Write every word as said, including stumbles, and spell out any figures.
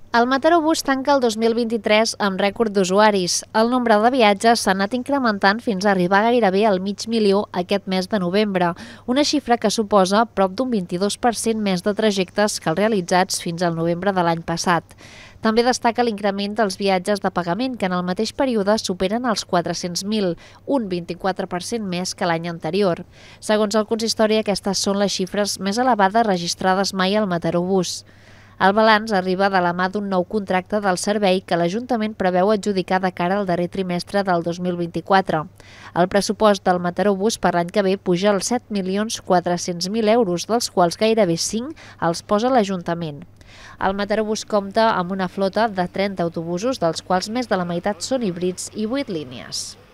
El Mataró Bus tanca el dos mil vint-i-tres amb rècord d'usuaris. El nombre de viatges s'ha anat incrementant fins a arribar gairebé al mig milió aquest mes de novembre, una xifra que suposa prop d'un vint-i-dos per cent més de trajectes que els realitzats fins al novembre de l'any passat. També destaca l'increment dels viatges de pagament, que en el mateix període superen els quatre-cents mil, un vint-i-quatre per cent més que l'any anterior. Segons el consistori, aquestes són les xifres més elevades registrades mai al Mataró Bus. El balanç arriba de la mà d'un nou contracte del servei que l'Ajuntament preveu adjudicar de cara al darrer trimestre del dos mil vint-i-quatre. El pressupost del Mataró Bus per l'any que ve puja als set milions quatre-cents mil euros, dels quals gairebé cinc els posa l'Ajuntament. El Mataró Bus compta amb una flota de trenta autobusos, dels quals més de la meitat són híbrids i vuit línies.